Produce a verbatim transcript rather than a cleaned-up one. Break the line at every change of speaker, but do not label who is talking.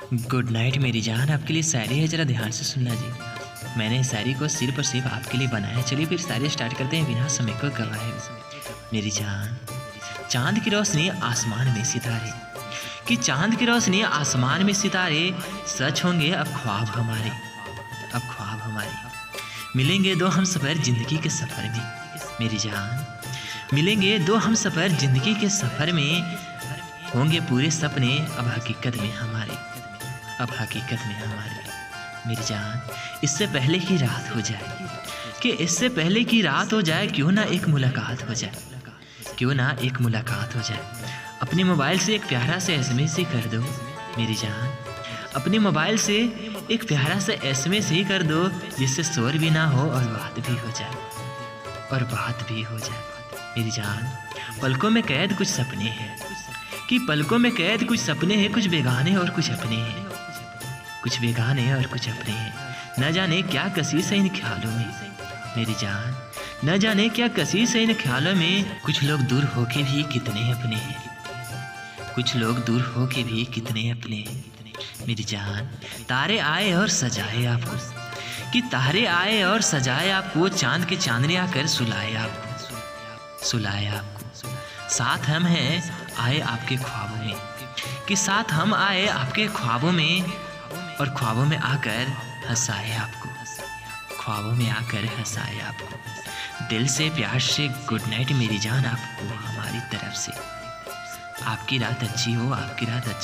Good night मेरी जान। आपके लिए शायरी है, ज़रा ध्यान से सुनना जी। मैंने इस शायरी को सिर्फ और सिर्फ आपके लिए बनाया। चलिए फिर शायरी स्टार्ट करते हैं बिना समय को गवाए। मेरी जान, चांद की रोशनी आसमान में सितारे, कि चांद की रोशनी आसमान में सितारे, सच होंगे अब ख्वाब हमारे, अब ख्वाब हमारे। मिलेंगे दो हम सफ़र ज़िंदगी के सफ़र में। मेरी जान, मिलेंगे दो हम सफ़र ज़िंदगी के सफ़र में, होंगे पूरे सपने अब हकीकत में हमारे, अब हकीकत में हमारे। मेरी जान, इससे पहले की रात हो जाए, कि इससे पहले की रात हो जाए, क्यों ना एक मुलाकात हो जाए, क्यों ना एक मुलाकात हो जाए। अपने मोबाइल से एक प्यारा सा एसएमएस ही कर दो मेरी जान, अपने मोबाइल से एक प्यारा सा एसएमएस ही कर दो, जिससे शोर भी ना हो और बात भी हो जाए, और बात भी हो जाए। मेरी जान, पलकों में कैद कुछ सपने हैं, कि पलकों में कैद कुछ सपने हैं, कुछ बेगाने और कुछ अपने हैं, कुछ बेगाने और कुछ अपने हैं। न जाने क्या कसीस है इन ख्यालों में मेरी जान, न जाने क्या कसीस है इन ख्यालों में। कुछ लोग दूर होके भी कितने अपने हैं, कुछ लोग दूर होके भी कितने अपने हैं। मेरी जान, तारे आए और सजाए आपको, कि तारे आए और सजाए आपको, चांद के चांदने आकर सुलाए आपको, सुलाए आपको। साथ हम हैं आए आपके ख्वाबों में, कि साथ हम आए आपके ख्वाबों में, और ख्वाबों में आकर हंसाए आपको, ख्वाबों में आकर हंसाए आपको। दिल से प्यार से गुड नाइट मेरी जान आपको हमारी तरफ से। आपकी रात अच्छी हो, आपकी रात अच्छी